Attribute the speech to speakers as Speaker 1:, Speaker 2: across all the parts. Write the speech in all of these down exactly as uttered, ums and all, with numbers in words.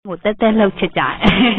Speaker 1: một tết tết lâu chết chạy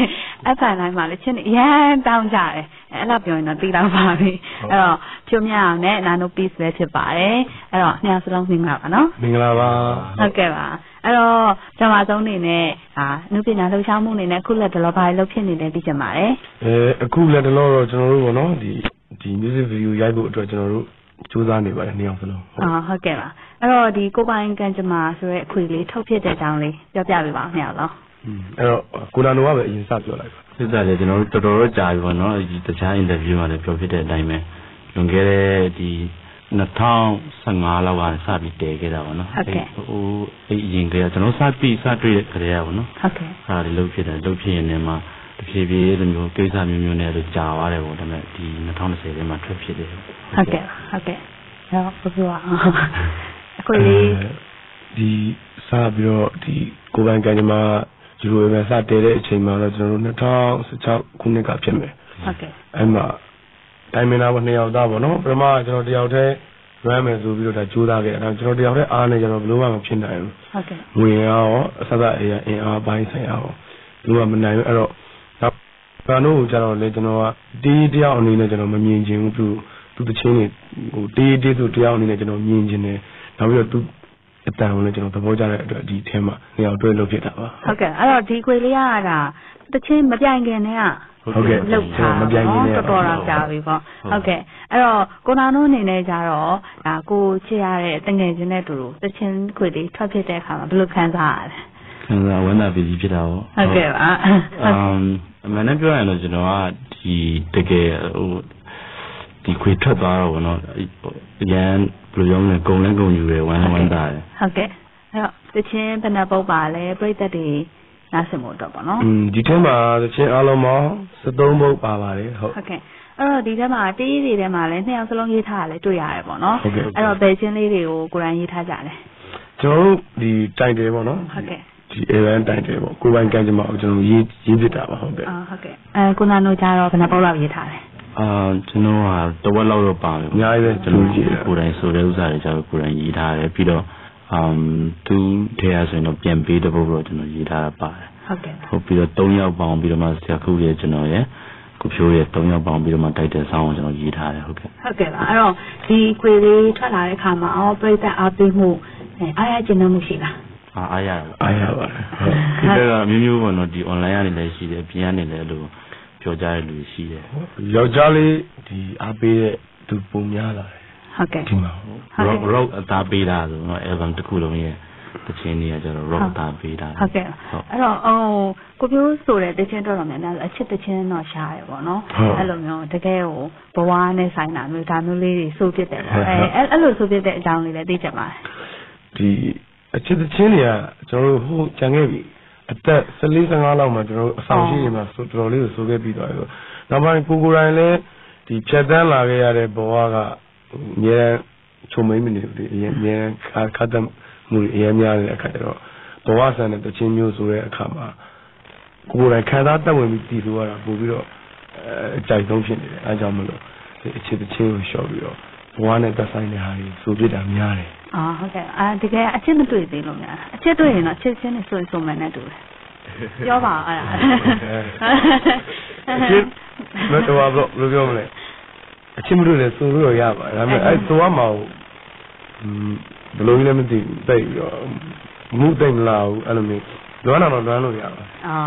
Speaker 1: áp phải này mà lấy trên này yeah tao chạy em là biểu nó đi đâu vào đi rồi chiều nhà nè là nó piece về chết phải rồi nhà sẽ long mình làm nó
Speaker 2: mình làm à
Speaker 1: ok bà rồi cho mà giống này nè à nó bị nào lâu sau mua này nè khu là đồ bài lâu phiên này để đi chợ mà đấy
Speaker 2: khu là đồ rồi cho nó luôn nó thì thì music video giải bộ cho nó chú ra này vậy nhiều phải không
Speaker 1: à ok bà rồi thì cô bạn cần cho mà rồi khuy lý thâu phiên để trang lý cho bà bị bảo nhau đó
Speaker 2: အဲ့တော့ကိုနာနိုကပဲအရင်စပြောလိုက်ပါ
Speaker 3: စစ်စားလေကျွန်တော်တို့တော်တော်ကြာပြီပေါ့နော်ဒီတခြား interview မှာလည်းပြောဖြစ်တဲ့အတိုင်းပဲလွန်ခဲ့တဲ့ဒီ၂၀၁၅လောက်ကစပြီးတည်ခဲ့တာပေါ့နော်
Speaker 1: ဟုတ်ကဲ့
Speaker 3: ဟိုအဲ့အရင်ကကျွန်တော်စပြီးစတွေ့တဲ့ခရေရပေါ့နော်
Speaker 1: ဟုတ်ကဲ့
Speaker 3: အဲ့ဒါလေးလုပ်ဖြစ်တယ်လုပ်ဖြစ်ရင်လည်းမှတဖြည်းဖြည်းလိုမျိုးကိစ္စမျိုးမျိုးနဲ့တော့ကြာသွားတယ်ပေါ့ဒါပေမဲ့ဒီ၂၀၂၀ထဲမှာထွက်ဖြစ်တယ်
Speaker 1: ဟုတ်ကဲ့ဟုတ်ကဲ့အဲ့တော့ပြောအောင်အခုလေး
Speaker 2: ဒီစပြီးတော့ဒီကိုပိုင်ကံကြမ္မာဒီလိုပဲစတည်တဲ့အချိန်မှာတော့ကျွန်တော်တို့၂၀၁၆ခုနှစ်ကဖြစ်မယ်
Speaker 1: ဟုတ်ကဲ့
Speaker 2: အဲ့မှာတိုင်းမင်းသားကနှစ်ယောက်သားပေါ့နော်ပထမကျွန်တော်တယောက်တည်းလွမ်းမယ်ဆိုပြီးတော့ဒါကြိုးစားခဲ့တယ်ကျွန်တော်တယောက်တည်းအားနဲ့ကျွန်တော်ဘယ်လိုမှမဖြစ်နိုင်ဘူး
Speaker 1: ဟုတ်ကဲ့
Speaker 2: ငွေရောအစစအရာအင်အားပိုင်းဆိုင်ရာရောဘယ်လိုမှမနိုင်ဘူးအဲ့တော့ဘာလို့ကျတော့လေကျွန်တော်ကတီးတယောက်အနေနဲ့ကျွန်တော်မမြင်ချင်ဘူးသူသူတချင်းနေဟိုတီးတီးသူတယောက်အနေနဲ့ကျွန်တော်မြင်ချင်တယ်နောက်ပြီးတော့သူအတန်ကိုလည်းကျွန်တော်သဘောကျတဲ့အတွက်ဒီအဲမှာနေရာတွဲလုပ်ဖြစ်တာပါ
Speaker 1: ဟုတ်ကဲ့အဲ့တော့ဒီခွေလေးကတာတချင်းမပြိုင်ခင်တည်းက
Speaker 2: ဟုတ်ကဲ့
Speaker 1: လောက်ထား
Speaker 2: မပြိုင်ခင်တည်း
Speaker 1: တော်တော်တော့ကြာပြီပေါ့ဟုတ်ကဲ့အဲ့တော့ကိုနာနိုးအနေနဲ့ကြတော့ဒါကိုချစ်ရတဲ့တငယ်ချင်းတဲ့တူတူတချင်းခွေလေးထွက်ဖြစ်တဲ့အခါမှာဘယ်လိုခံစားရလဲ
Speaker 3: ခံစားဝမ်းသာပြီးဖြစ်တာပေါ့
Speaker 1: ဟုတ်ကဲ့ပါ
Speaker 3: အမ်အမှန်နဲ့ပြောရရင်တော့ကျွန်တော်ကဒီတကယ်ဟိုဒီခွေထွက်သွားတော့ဗောနော်အရန်ဘယ်လိုပြောမလဲဂုံလဲဂုံယူတယ်ဝမ်းဝမ်းသာတယ်
Speaker 1: ဟုတ်ကဲ့အဲ့တော့တချင်းဘယ်နှပုတ်ပါလဲပြိသက်တွေနားဆင်ဖို့တော့ဗောနော်
Speaker 2: อืมဒီထဲမှာတချင်းအားလုံးပေါင်း၁၃ပုတ်ပါပါတယ်ဟုတ်
Speaker 1: ဟုတ်ကဲ့အဲ့တော့ဒီထဲမှာတေးတွေထဲမှာလည်းနှစ်ယောက်စလုံးရေးထားရလဲတွေ့ရတယ်ဗောနော်အဲ့တော့ဘယ်ချင်းလေးတွေကိုကိုယ်တိုင်ရေးထားကြလဲ
Speaker 2: ကျွန်တော်တို့ဒီတိုင်တယ်ဗောနော်
Speaker 1: ဟုတ်ကဲ့
Speaker 2: ဒီအေဗန်တိုင်တယ်ဗောကိုယ်ပိုင်ကံကြမ္မာကိုကျွန်တော်ရေးရေးပြတာပါဟုတ်ကဲ့
Speaker 1: အာဟုတ်ကဲ့အဲကိုနာနိုကြတော့ဘယ်နှပုတ်လောက်ရေးထားလဲ
Speaker 3: အာကျွန်တော်ကတဝက်လောက်တော့ပါမယ်
Speaker 2: အများကြီးပဲ
Speaker 3: ကျွန်တော်ကိုယ်တိုင်ဆိုတဲ့ဥစ္စာတွေကျတော့ကိုယ်တိုင်ရေးထားတယ်ပြီးတော့အမ်သူထဲရဆိုရင်တော့ပြန်ပေးတဲ့ဘုတ်တော့ကျွန်တော်ရေးထားတာပါတယ်
Speaker 1: ဟုတ်ကဲ့
Speaker 3: ဟုတ်ပြီးတော့၃ယောက်ပေါင်းပြီးတော့မှဆရာခုရဲ့ကျွန်တော်ရဲ့ကိုဖြိုးရဲ့၃ယောက်ပေါင်းပြီးတော့မှတိုက်တဲ့ဆောင်းကိုကျွန်တော်ရေးထားတယ်ဟုတ်ကဲ့
Speaker 1: ဟုတ်ကဲ့ပါအဲ့တော့ဒီခွေလေးထွက်လာတဲ့အခါမှာအော်ပြိသက်အားပေးမှုအားရကျဉ်းမှုရှိလား
Speaker 3: အားအားရ
Speaker 2: အားရပါတယ်
Speaker 3: ဒီကမျိုးမျိုးပေါ့နော်ဒီ online ကနေလည်းရှိတယ်ပြင်ကနေလည်းလို့ပြောကြတဲ့လူရှိတယ်
Speaker 2: ယောက်ျားလေးဒီအားပေးတဲ့သူပုံများလာတယ်
Speaker 1: ဟုတ်ကဲ့
Speaker 2: ဒီမှာ
Speaker 3: rock rock အသားပေးတာဆိုတော့ album တစ်ခုလုံးရဲ့တခြင်းတွေကကျတော့ rock အသားပေးတာ
Speaker 1: ဟုတ်ကဲ့အဲ့တော့ဟိုကိုပြိုးဆိုတဲ့တခြင်းတော့တော့များများအချစ်တခြင်းတော့ရှားရပေါ့နော်အဲ့လိုမျိုးတကယ်ဟိုဘဝနဲ့ဆိုင်တာမျိုးဒါမျိုးလေးတွေစိုးဖြစ်တယ်ပေါ့အဲအဲ့လိုစိုးဖြစ်တဲ့အကြောင်းလေးလည်းသိကြပါတယ်
Speaker 2: ဒီအချစ်တခြင်းတွေကကျွန်တော်တို့ဟိုကြံခဲ့ပြီအသက်၁၄ ၁၅လောက်မှာကျွန်တော်တို့အဆောင်ရှိနေမှာဆိုတော်တော်လေးကိုစိုးခဲ့ပြီးသွားတယ်။နောက်ပိုင်းကိုကိုယ်တိုင်လည်းဒီဖြတ်တန်းလာခဲ့ရတဲ့ဘဝကအများချုံမိမ့်မနေဘူးဒီအရင်အများခါခတ်တမှုအရင်များတဲ့အခါကျတော့ဘဝဆန်တဲ့တခြင်းမျိုးဆိုတဲ့အခါမှာကိုယ်တိုင်ခံစားတတ်ဝင်ပြီးတည်ဆိုရတာပို့ပြီးတော့အကြိုက်ဆုံးဖြစ်နေတယ်အဲကြောင့်မလို့ဒီအချစ်တခြင်းကိုလျှော့ပြီးတော့ဘဝနဲ့သက်ဆိုင်တဲ့ဟာတွေဆိုပြတာများတယ်
Speaker 1: အာဟုတ်ကဲ့အာတကယ်အချစ်မတွေ့သေးလို့များအချစ်တွေ့ရင်တော့အချစ်ချင်းနဲ့ဆိုရင်ဆိုမှန်းနဲ့တူတယ်ပြောပါအဲ့ဒါ
Speaker 2: အချစ်မတော်ဘာလို့ပြောမလဲအချစ်မတွေ့လဲဆိုလို့ရပါဒါပေမဲ့အဲ့သွားမှာဘယ်လိုလဲမသိဘူးတိတ်ပြီးတော့မှုတိတ်မလာဘူးအဲ့လိုမျိုးလွမ်းတော့လွမ်းလို့ရပါ
Speaker 1: အာ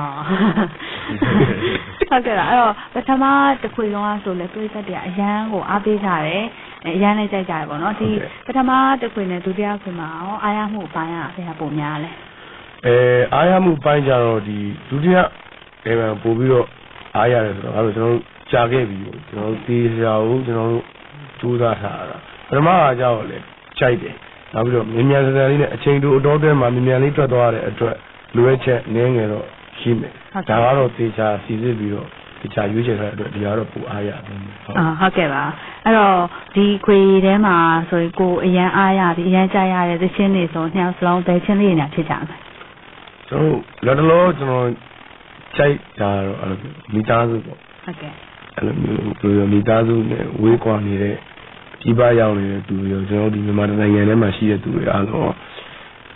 Speaker 1: ဟုတ်ကဲ့အဲ့တော့ပထမတစ်ခွေလုံးကဆိုလဲတွေးသက်တဲ့အရန်ကိုအားပေးကြတယ်အရန်လေးကြိုက်ကြတယ်ပေါ့နော်ဒီပထမတစ်ခွေနဲ့ဒုတိယခွေမှာရောအားရမှုအပိုင်းကဘယ်ဟာပုံများလဲ
Speaker 2: အဲအားရမှုပိုင်းကြတော့ဒီဒုတိယအဲပို့ပြီးတော့အားရတယ်ဆိုတော့အဲ့လိုကျွန်တော်တို့ကြာခဲ့ပြီကျွန်တော်တို့တေးစရာကိုကျွန်တော်တို့ကြိုးစားထားတာပထမကကြောက်လေကြိုက်တယ်နောက်ပြီးတော့မြ мян စစလေးနဲ့အချိန်တူအတော်တဲမှာမြ мян လေးထွက်သွားတဲ့အတွက်လိုအပ်ချက်နည်းငယ်တော့ရှိမယ်ဒါကတော့တေချာစီစစ်ပြီးတော့တေချာရွေးချယ်ထားတဲ့အတွက်ဒီကတော့ပူအားရတယ်
Speaker 1: ဟုတ်အာဟုတ်ကဲ့ပါအဲ့တော့ဒီခွေထဲမှာဆိုရင်ကိုအရန်အားရပြီးအရန်ကြရတဲ့သချင်းတွေဆိုနှစ်ယောက်စလုံးဘယ်ချင်းလေးညာဖြစ်ကြမလဲ
Speaker 2: ကျွန်တော်လက်တလောကျွန်တော်ကြိုက်တာတော့အဲ့လိုမိသားစုပေါ့
Speaker 1: ဟုတ်ကဲ့
Speaker 2: အဲ့လိုမျိုးပြောရမိသားစုနဲ့ဝေးကွာနေတဲ့ကြီးပါရောက်နေတဲ့သူတွေကျွန်တော်ဒီမြန်မာနိုင်ငံထဲမှာရှိတဲ့သူတွေအားလုံးဒီ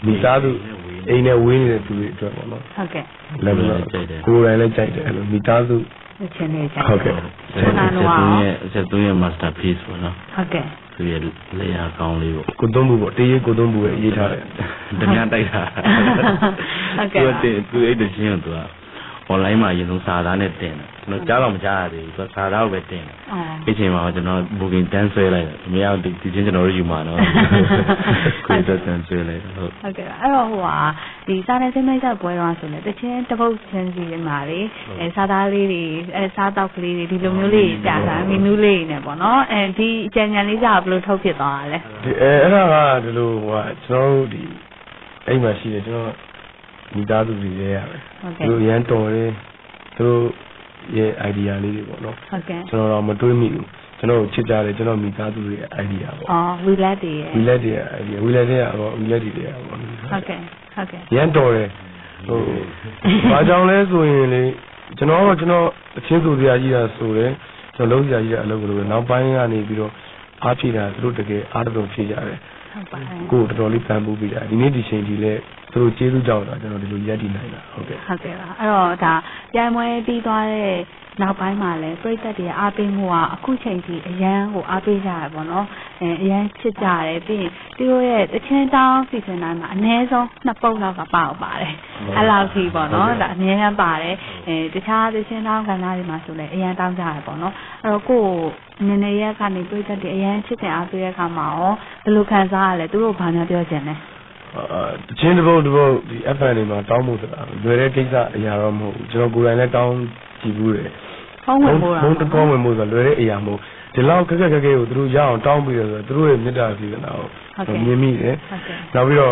Speaker 2: မိသားစုအိမ်နဲ့ဝေးနေတဲ့သူတွေအတွက်ပေါ့နော်
Speaker 1: ဟုတ်ကဲ့
Speaker 2: လည်းကိုယ်တိုင်လည်းကြိုက်တယ်အဲ့လိုမိသားစု
Speaker 1: ချင်းလေးကြိုက်
Speaker 2: ဟုတ်ကဲ့
Speaker 3: ခုနကတော့ဆက်သွင်းရဲ့ masterpiece ပေါ့နော်
Speaker 1: ဟုတ်ကဲ့
Speaker 3: သူရဲ့လေယာကောင်းလေးပေါ့
Speaker 2: ကိုသုံးဘူးပေါ့တေးရေးကိုသုံးဘူးရဲ့ရေးထားတယ်
Speaker 3: တမန်တိုက်တာ
Speaker 1: ဟုတ်ကဲ့
Speaker 3: သူသူအဲ့တချင်းကသူက online မှာအရင်ဆုံးစာသားနဲ့တင်တယ်ကျွန်တော်ကြားတော့မကြားရသေးဘူးသူစာသားကိုပဲတင်တယ်အဲ့ချိန်မှာကျွန်တော် booking တန်းဆွဲလိုက်တယ်မရဒီချင်းကျွန်တော်တို့ယူမှာနော်ကိုယ်တန်းဆွဲလိုက်ဟုတ်
Speaker 1: ဟုတ်ကဲ့အဲ့တော့ဟိုဟာဒီစာနယ်ဇင်းမိတ်ဆက်ပွဲတော့ဆိုလဲတချင်းတပုတ်ချင်းစီမှာလေအဲစာသားလေးတွေအဲစားတောက်ကလေးတွေဒီလိုမျိုးလေးကြာတာမီနူးလေးနေပေါ့နော်အဲဒီအကြံဉာဏ်လေးကြာဘယ်လိုထုတ်ဖြစ်သွားတာလဲ
Speaker 2: ဒီအဲအဲ့ဒါကဒီလိုဟိုဟာကျွန်တော်တို့ဒီအိမ်မှာရှိတယ်ကျွန်တော်မိသားစုတွေရဲရတယ်သူတို့ရန်တော်တယ်သူတို့ရဲ့ idea လေးတွေပေါ့နော်
Speaker 1: ဟုတ်ကဲ့
Speaker 2: ကျွန်တော်တော့မတွေးမိဘူးကျွန်တော်ချစ်ကြတယ်ကျွန်တော်မိသားစုတွေရဲ့ idea ပေါ့
Speaker 1: အော်ဝီလက်တွေရဲ့
Speaker 2: ဝီလက်တွေရဲ့ idea ဝီလက်တွေကတော့ဝီလက်တွေရဲ့ပေါ့ဟုတ်
Speaker 1: ကဲ့ဟုတ်ကဲ့
Speaker 2: ရန်တော်တယ်ဟိုဘာကြောင့်လဲဆိုရင်လေကျွန်တော်တော့ကျွန်တော်အချင်းစုစရာကြီးတာဆိုတယ်ကျွန်တော်လုံးစရာကြီးတာအလုပ်လုပ်တယ်နောက်ပိုင်းကနေပြီးတော့အားဖြည့်တာသူတို့တကယ်အားတော်ဖြည့်ကြတယ်
Speaker 1: ဟုတ်ပါဘူး
Speaker 2: ကိုတော်တော်လေးပန်ပိုးပြီးတာဒီနေ့ဒီချိန်ဒီလဲသူတို့ကျေးဇူးကြောင့်တော့ကျွန်တော်ဒီလိုရက်တည်နိုင်တာဟုတ်ကဲ့
Speaker 1: ဟုတ်ကဲ့ပါအဲ့တော့ဒါပြိုင်ပွဲပြီးသွားတဲ့နောက်ပိုင်းမှာလည်းပြည်သက်တွေအားပေးမှုကအခုချိန်ထိအရန်ကိုအားပေးကြရပေါ့နော်အဲအရန်ချစ်ကြတယ်ပြီးရင်သူတို့ရဲ့တချင်းတောင်းစီစဉ်တိုင်းမှာအနည်းဆုံးနှစ်ပုတ်လောက်ကပေါက်ပါတယ်အဲ့လောက်ထိပေါ့နော်ဒါအများကြီးပါတယ်အဲတခြားတချင်းတောင်းကဏ္ဍတွေမှာဆိုလည်းအရန်တောင်းကြရပေါ့နော်အဲ့တော့ကိုနည်းနည်းရက်ကနေပြည်သက်တွေအရန်ချစ်တဲ့အားပေးတဲ့အခါမှာရောဘယ်လိုခံစားရလဲသူတို့ဘာများပြောချင်လဲ
Speaker 2: အာတချင်းတစ်ပုတ်တစ်ပုတ်ဒီ F N တွေမှာတောင်းဖို့ဆိုတာလွယ်တဲ့ကိစ္စအရာတော့မဟုတ်ဘူးကျွန်တော်ကိုယ်တိုင်လည်းတောင်းကြည့်ဘူးတယ်
Speaker 1: ဖုန်းဝင်ဖို့
Speaker 2: ဖုန်းတောင်းဝင်ဖို့ဆိုလွယ်တဲ့အရာမဟုတ်ဒီလောက်ခက်ခက်ခက်ခဲကိုသူတို့ရအောင်တောင်းပြီးတော့ဆိုသူတို့ရဲ့မေတ္တာစီစဉ်တာကိုမြင်မိတယ်နောက်ပြီးတော့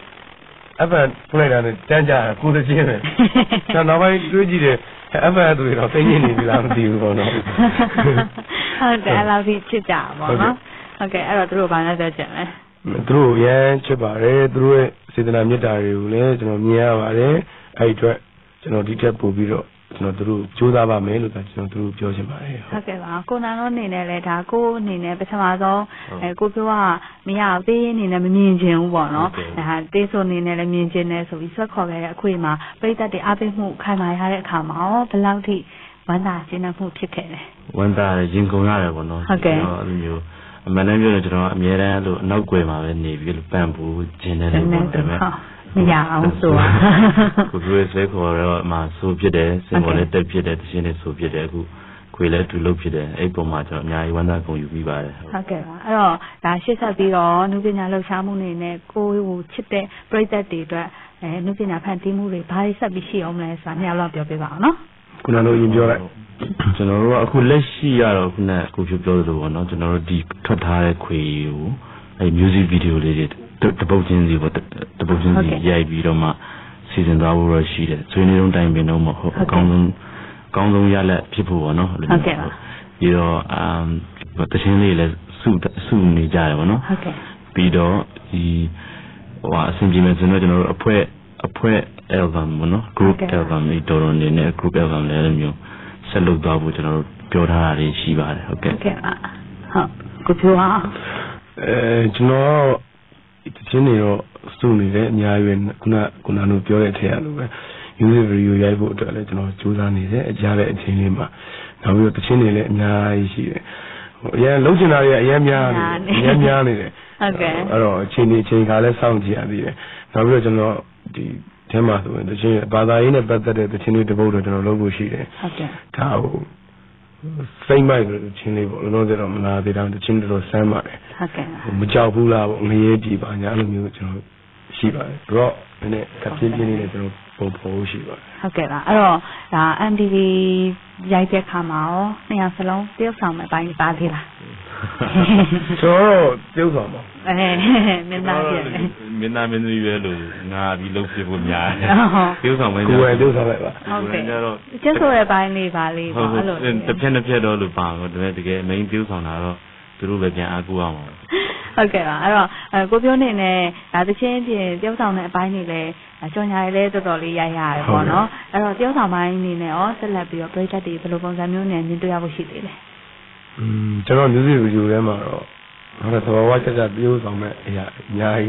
Speaker 2: F N ဖွင့်လိုက်တာနဲ့တန်းကြတာကိုယ်တစ်ချင်းပဲကျွန်တော်နောက်ပိုင်းတွေးကြည့်တယ်F N သူတွေတော့သိနေနေပြီလားမသိဘူးပေါ့နော်
Speaker 1: ဟုတ်တယ်အဲ့လောက်ကြီးချစ်ကြပါဘောနော်ဟုတ်ကဲ့အဲ့တော့သူတို့ဘာလဲပြောချင်လဲ
Speaker 2: သူတို့ရမ်းချစ်ပါတယ်သူတို့ရဲ့စေတနာမေတ္တာတွေကိုလည်းကျွန်တော်မြင်ရပါတယ်အဲ့ဒီအတွက်ကျွန်တော်ဒီတက်ပို့ပြီးတော့ကျွန်တော်တို့ကြိုးစားပါမယ်လို့ကျွန်တော်တို့ပြောချင်ပါတယ်
Speaker 1: ဟုတ်ကဲ့ပါကိုနာတို့အနေနဲ့လည်းဒါကိုအနေနဲ့ပထမဆုံးအဲကိုပြောကမရသေးအနေနဲ့မမြင်ချင်ဘူးပေါ့နော်ဒါတေးဆိုအနေနဲ့လည်းမြင်ချင်တယ်ဆိုပြီးဆွတ်ခေါ်ခဲ့တဲ့အခွင့်မှာပိတ်သက်တွေအားပေးမှုခံပါရတဲ့အခါမှာရောဘယ်လောက်ထိဝမ်းသာကျဉ်းမှုဖြစ်ခဲ့လဲ
Speaker 3: ဝမ်းသာရင်ကုန်ရတယ်ပေါ့နော်
Speaker 1: ဟုတ်ကဲ့
Speaker 3: အဲ့လိုမျိုးအမှန်တမ်းပြောရင်ကျွန်တော်အများတန်းလို့အနောက်ကွယ်မှာပဲနေပြီးလို့ပန့်ပူခြင်းနဲ့လည်းပေါ့ဒါပေမဲ့
Speaker 1: မရအောင်ဆိုတာ
Speaker 3: ကိုပြောဆွဲခေါ်တော့မှဆိုဖြစ်တယ်စင်ပေါ်လည်းတက်ဖြစ်တယ်တခြင်းနဲ့ဆိုဖြစ်တယ်အခုခွေလည်းတူလို့ဖြစ်တယ်အဲ့ပုံမှာကျွန်တော်အများကြီးဝမ်းသာကုန်ယူပြီးပါတယ်
Speaker 1: ဟုတ်ကဲ့ပါအဲ့တော့ဒါရှေ့ဆက်ပြီးတော့နုပညာလှုပ်ရှားမှုနေနဲ့ကိုယ်ကိုချစ်တဲ့ပရိသတ်တွေအတွက်အဲနုပညာဖန်တီးမှုတွေဘာတွေဆက်ပြီးရှိအောင်လဲဆိုတာများလောက်ပြောပြပါအောင်နော်
Speaker 2: ခုနကရင်ပြောလိုက်
Speaker 3: ကျွန်တော်တို့ကအခုလက်ရှိရတော့ခုနကကိုပြောလို့ပေါ့နော်ကျွန်တော်တို့ဒီထွက်ထားတဲ့ခွေကိုအဲ music video လေးတွေတပုတ်ချင်းစီပေါ့တပုတ်ချင်းစီရိုက်ပြီးတော့မှစီစဉ်သွားဖို့ရရှိတယ်ဆွေးနွေးလုံးတိုင်းပင်တော့မဟုတ်အကောင်းဆုံးအကောင်းဆုံးရလက်ဖြစ်ဖို့ပေါ့နော်
Speaker 1: ဟုတ်ကဲ့ပါ
Speaker 3: ပြီးတော့အမ်တချင်းလေးလည်းစုစုနေကြတယ်ပေါ့နော်
Speaker 1: ဟုတ်ကဲ့
Speaker 3: ပြီးတော့ဒီဟိုအဆင်ပြေမယ်ဆိုတော့ကျွန်တော်တို့အဖွဲ့အဖွဲ့ album ပေါ့နော် group album တွေတော်တော်နေနဲ့ group album လည်းလည်းမျိုးဆက်လုပ်သွားဖို့ကျွန်တော်တို့ပြောထားတာတွေရှိပါတယ်ဟုတ်ကဲ့
Speaker 1: ဟုတ်ကဲ့ပါဟုတ်ကိုပြောပါ
Speaker 2: အဲကျွန်တော်ဒီချင်းတွေတော့စုနေတယ်အများကြီးပဲခုနခုနတို့ပြောတဲ့အထက်အလိုပဲ music video ရိုက်ဖို့အတွက်လည်းကျွန်တော်စူးစမ်းနေတယ်အကြတဲ့အချိန်လေးမှာနောက်ပြီးတော့တချင်းတွေလည်းအများကြီးရှိတယ်ဟိုအရင်လုံးချင်တာတွေအရင်များနေတယ်အရင်များနေတယ်
Speaker 1: ဟုတ်ကဲ့
Speaker 2: အဲ့တော့အချိန်ဒီအချိန်ခါလဲစောင့်ကြည့်ရသေးတယ်နောက်ပြီးတော့ကျွန်တော်ဒီထဲမှာဆိုရင်တချင်းဘာသာရေးနဲ့ပတ်သက်တဲ့တချင်းတွေတပုတ်တော့ကျွန်တော်လုပ်ဖို့ရှိတယ်
Speaker 1: ဟုတ်ကဲ့
Speaker 2: ဒါဟိုစိတ်မိုက်လို့ချင်းလေးပေါ့လုံးဝတော့မလာသေးတော့တချင်းတော်ဆမ်းပါတယ်
Speaker 1: ဟုတ်ကဲ့
Speaker 2: မကြောက်ဘူးလားပေါ့ငရေကြည့်ပါညာအဲ့လိုမျိုးကျွန်တော်ရှိပါတယ်တော့နည်းကပြင်းပြင်းလေးနဲ့ကျွန်တော်ပုံဖော်ရှိပါတယ်
Speaker 1: ဟုတ်ကဲ့ပါအဲ့တော့ဒါ M D V ရိုက်တဲ့ခါမှာရောနှစ်ယောက်စလုံးတယောက်ဆောင်မဲ့ပိုင်းပါသေးလား
Speaker 2: ကျွန်တော်တယောက်ဆောင်ပါ
Speaker 1: အဲမင်းသားပြ
Speaker 3: မင်းသားမင်းသမီးပဲလို့ငါဒီလုပ်ဖြစ်ဖို့များတယ်တယောက်ဆောင်ပဲ
Speaker 2: ကိုယ်တယောက်ဆောင်လိုက်ပါ
Speaker 1: ဟုတ်ကဲ့ကျတော့ဆိုတဲ့ပိုင်းလေးပါလေးပေါ့အဲ့လို
Speaker 3: တစ်ဖြက်တစ်ဖြက်တော့လို့ပါတော့တကယ် main တယောက်ဆောင်တာတော့သူတို့ပဲပြန်အားကိုးအောင်ပါ
Speaker 1: ဟုတ်ကဲ့ပါအဲ့တော့ကိုပြောနေနဲ့ဒါတချင်းပြင်တယောက်ဆောင်တဲ့အပိုင်းတွေလည်းကြော်ညာတွေလည်းတော်တော်လေးရိုက်ရတယ်ပေါ့နော်အဲ့တော့တယောက်ဆောင်ပိုင်းအနေနဲ့ရောဆက်လက်ပြီးတော့ project တွေဘယ်လိုပုံစံမျိုးနဲ့မြင်တွေ့ရဖို့ရှိသေးလဲ
Speaker 2: อืมကျွန်တော် music video ထဲမှာတော့ဟိုသဘောဝါချက်ချက်တယောက်ဆောင်မဲ့အရာအများကြီး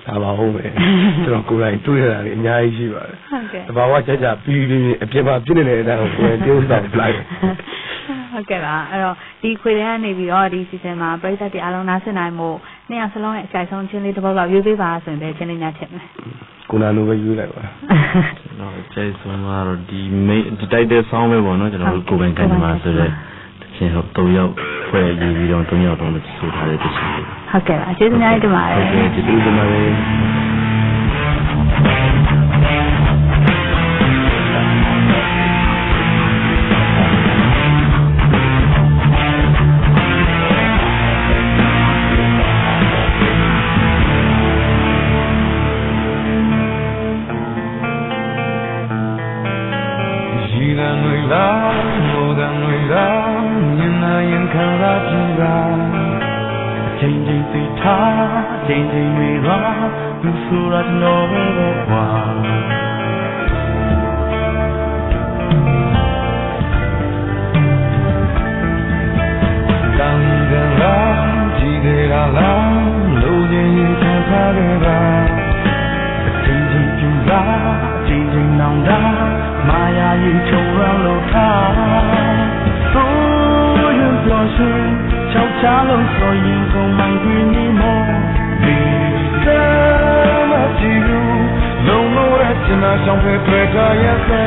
Speaker 2: ဒါပါဟုတ်ပဲကျွန်တော်ကိုယ်တိုင်တွေ့ရတာလေအများကြီးရှိပါတယ်
Speaker 1: ဟုတ်ကဲ့
Speaker 2: တဘာဝကြကြပြီးပြီးအပြင်မှာဖြစ်နေတဲ့အတိုင်းကိုယ်တိုင်တိုးဆောင်လိုက်
Speaker 1: ဟုတ်ကဲ့ပါအဲ့တော့ဒီခွေထဲကနေပြီးတော့ဒီ season မှာပရိသတ်တွေအားလုံးနားဆင်နိုင်မှုနှစ်ယောက်စလုံးရဲ့အကြိုက်ဆုံးချင်းလေးတစ်ပုဒ်လောက်ရွေးပေးပါဆိုရင်လည်းချင်းလေးများထင်မယ်
Speaker 2: ကိုနာလိုပဲရွေးလိုက်ပါ
Speaker 3: ကျွန်တော်အကြိုက်ဆုံးကတော့ဒီ main ဒီ title song ပဲပေါ့နော်ကျွန်တော်တို့ကိုယ်ပိုင်ကန်ကြမှာဆိုတဲ့ရှင်ဟုတ်သုံးယောက်ဖွဲ့ရေးပြီးတော့သုံးယောက်တော့ဆိုထားတဲ့တခြင်း
Speaker 1: ဟုတ်ကဲ့ပါကျေးဇူးများတင်ပါတယ်
Speaker 3: ဟုတ်ကဲ့ကျေးဇူးတင်ပါတယ်
Speaker 4: Ding ding we ra, you feel like no one. Dang dang la, ji de la la, lo jin yi kan sa de la. Ding ding ju la, ding ding nang da, ma ya yi chou ran lo ta. So you so sweet, chao cha lo so yin kong mai gui ni mo. Hãy subscribe cho kênh Ghiền Mì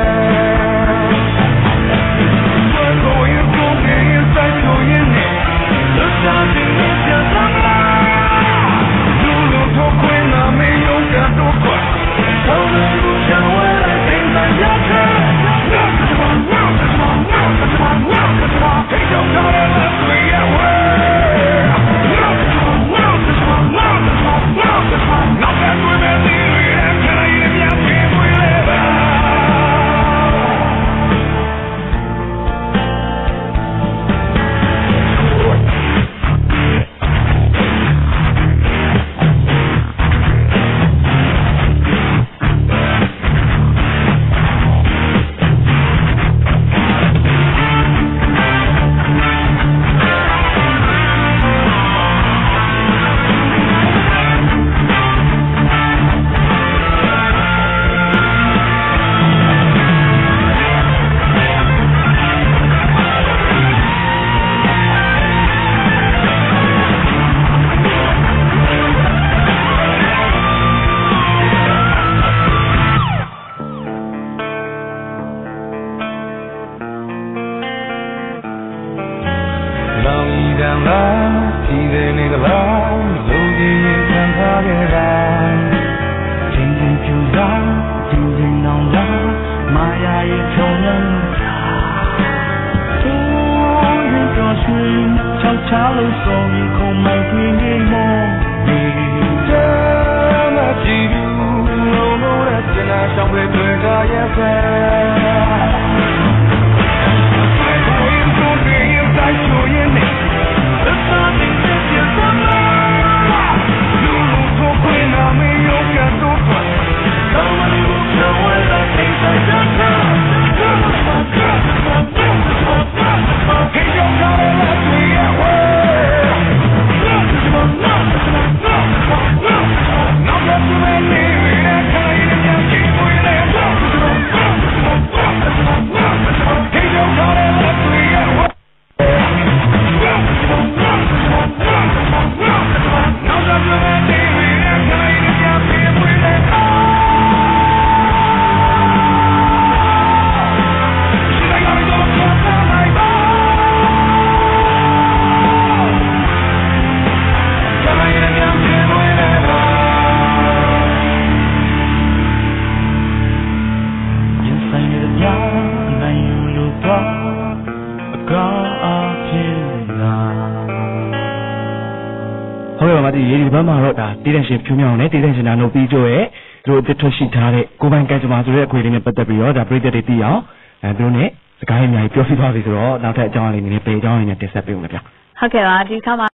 Speaker 4: ရှင်ဖြူမြောင်နဲ့တည်တဲ့ရှင်နာတို့ပြီးကြရဲ့သူတို့တစ်ထွက်ရှိထားတဲ့ကိုပိုင်ကံကြမ္မာဆိုတဲ့အခွေလေးနဲ့ပတ်သက်ပြီးတော့ဒါပြည်သက်တွေသိအောင်အဲသူတို့နဲ့စကားအများကြီးပြောပြသွားပြီဆိုတော့နောက်ထပ်အကြောင်းအရာလေးတွေနဲ့ပေအကြောင်းလေးနဲ့တင်ဆက်ပေးဦးမယ်ဗျာဟုတ်ကဲ့ပါဒီခါမှာ